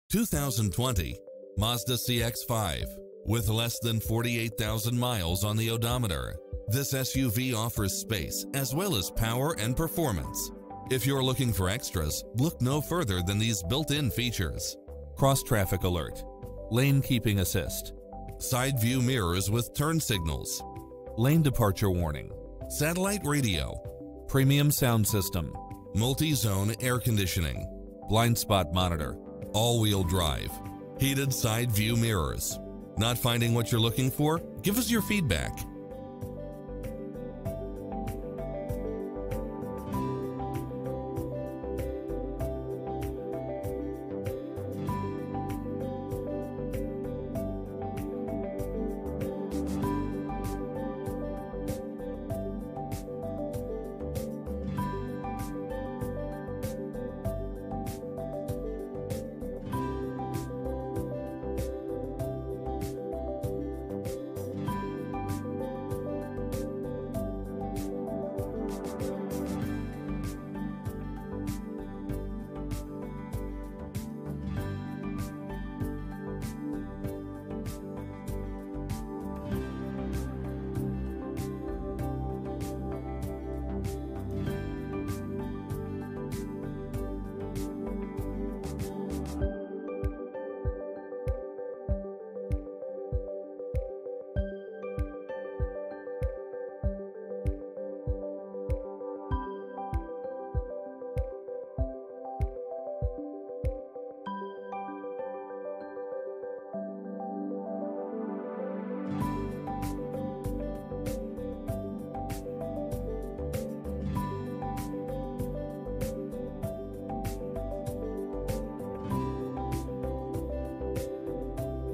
2020 Mazda CX-5. With less than 48,000 miles on the odometer, this SUV offers space as well as power and performance. If you're looking for extras, look no further than these built-in features: cross-traffic alert, lane keeping assist, side view mirrors with turn signals, lane departure warning, satellite radio, premium sound system, multi-zone air conditioning, blind spot monitor, all-wheel drive, heated side view mirrors. Not finding what you're looking for? Give us your feedback.